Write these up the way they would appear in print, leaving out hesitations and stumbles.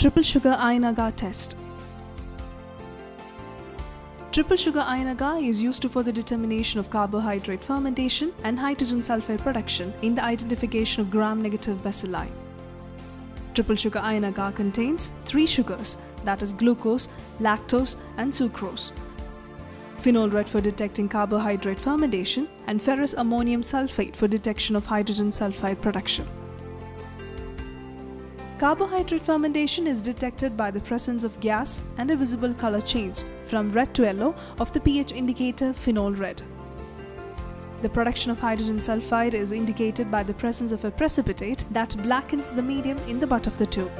Triple Sugar-Iron Agar test. Triple Sugar-Iron Agar is used for the determination of carbohydrate fermentation and hydrogen sulfide production in the identification of gram-negative bacilli. Triple Sugar-Iron Agar contains 3 sugars, that is glucose, lactose and sucrose. Phenol red for detecting carbohydrate fermentation and ferrous ammonium sulfate for detection of hydrogen sulfide production. Carbohydrate fermentation is detected by the presence of gas and a visible color change from red to yellow of the pH indicator phenol red. The production of hydrogen sulfide is indicated by the presence of a precipitate that blackens the medium in the butt of the tube.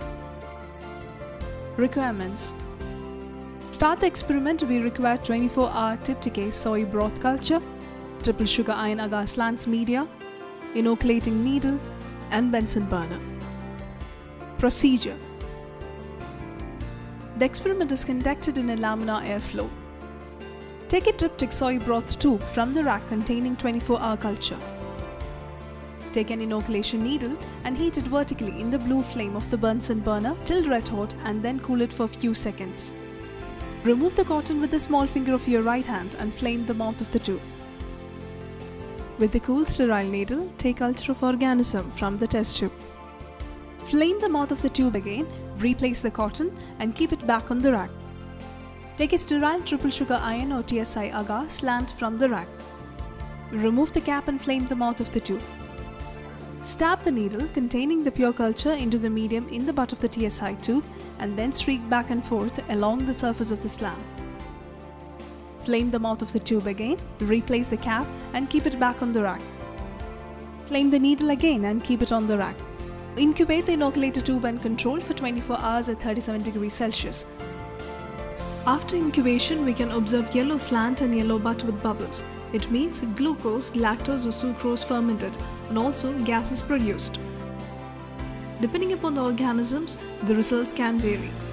Requirements. To start the experiment, we require 24-hour tip-decay soy broth culture, triple sugar-iron agar slants media, inoculating needle and Bunsen burner. Procedure. The experiment is conducted in a laminar airflow. Take a triptych soy broth tube from the rack containing 24-hour culture. Take an inoculation needle and heat it vertically in the blue flame of the Bunsen burner till red hot and then cool it for a few seconds. Remove the cotton with the small finger of your right hand and flame the mouth of the tube. With the cool sterile needle, take culture of organism from the test tube. Flame the mouth of the tube again, replace the cotton and keep it back on the rack. Take a sterile triple sugar iron or TSI agar slant from the rack. Remove the cap and flame the mouth of the tube. Stab the needle containing the pure culture into the medium in the butt of the TSI tube and then streak back and forth along the surface of the slam. Flame the mouth of the tube again, replace the cap and keep it back on the rack. Flame the needle again and keep it on the rack. Incubate the inoculator tube and control for 24 hours at 37 degrees Celsius. After incubation, we can observe yellow slant and yellow butt with bubbles. It means glucose, lactose or sucrose fermented, and also gas is produced. Depending upon the organisms, the results can vary.